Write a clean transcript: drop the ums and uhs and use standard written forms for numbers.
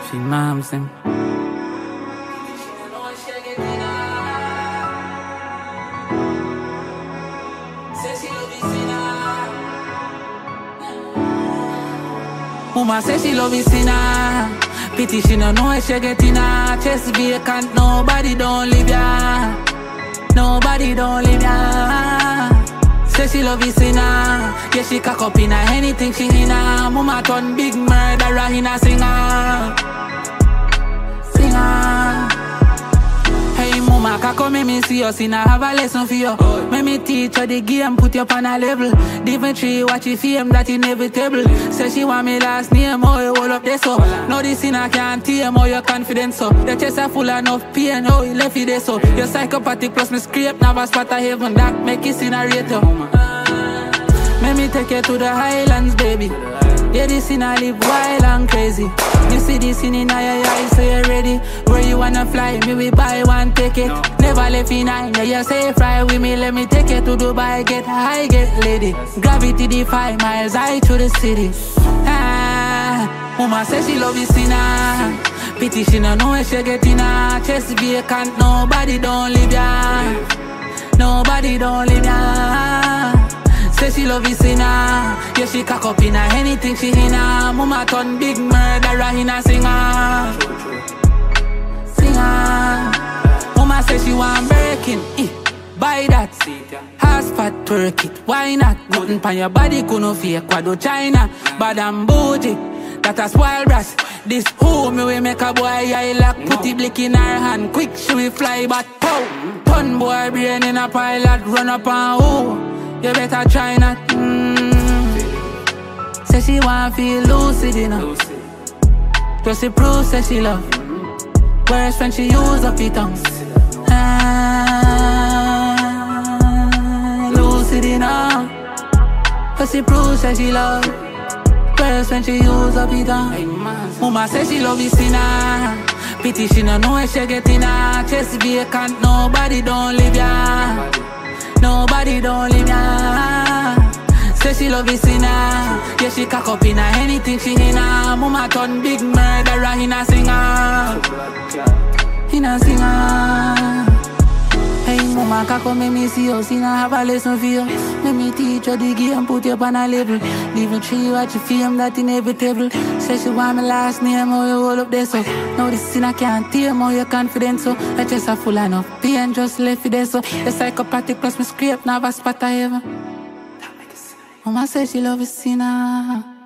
She moms him. Mama say she love me sinner. Pity she no know where she get in her. Chest vacant, nobody don't live ya. Nobody don't live ya. Say she love me sinner. Yeah, she cock up in her, anything she in her. Mama turn big murderer in a singer. Singer. Hey mama, come make me see us in a have a lesson for you. Make me teach her the game, put you up on a level. Different tree, watch you fame, that inevitable. Say she want me last name, oh you hold up this so. No this in I can't tame, oh your confidence so. Your chest are full enough pain, oh you left it there so. You're psychopathic plus me scrape, never spot a heaven, that make you incinerate you. Make me take you to the highlands, baby. Yeah, this in I live wild and crazy. You see this in your eyes, so you're ready. Where you wanna fly, me we buy one ticket. Never left in nine, yeah, you say fly with me. Let me take you to Dubai, get high, get lady. Gravity defy miles high to the city. Ah, mama say she love you sinner. Pity she no know where she get in her. Chest vacant, nobody don't live ya. Nobody don't live ya. Say she love you sinner. Yeah, she cock up in her, anything she in her. Mama turn big murderer in a singer. Singer. Mama say she want breaking, buy that. House fat twerk it, why not? Nothing pan your body, couldn't fake quado China. Bad and bougie, that a spoil brass. This who me we make a boy eye lock. Put the blick in her hand, quick she will fly back. Pow, ton boy brain in a pilot, run up and who? You better try not. Say she want feel lucid, you know. Just to prove say she love. Whereas when she use up her tongue. Lucid, you know. Just to prove say she love. Whereas when she use up her tongue. Mama say she love you sinner. Pity she no know where she get in her. Chest vacant, nobody don't live ya. Nobody don't live ya. Say she love you sinner. Yeah, she cock up in her, anything she in her. Mama turn big murderer in a singer. In a singer. Hey mama, cock up make me see you. See now have a lesson for you. Let me teach you the game, put you up on a level. Leave a tree, watch you fame, that inevitable. Say she want me last name, oh you hold up there so. Now this sin I can't tame, oh your confidence so. I just a full enough pain, just left it there so. The psychopathic plus me scrape, never spot I ever. Mama say she love you sinner.